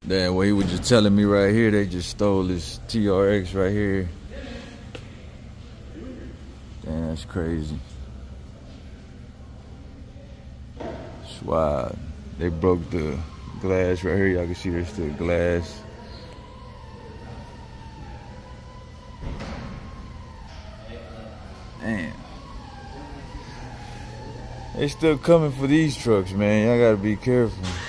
That what he was just telling me right here, they just stole this TRX right here. Damn, that's crazy. It's wild. They broke the glass right here. Y'all can see there's still glass. Damn. They still coming for these trucks, man. Y'all gotta be careful.